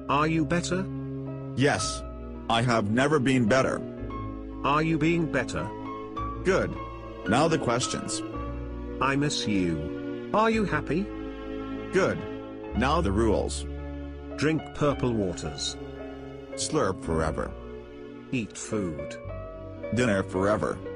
Are you better? Yes. I have never been better. Are you being better? Good. Now the questions. I miss you. Are you happy? Good. Now the rules. Drink purple waters. Slurp forever. Eat food. Dinner forever.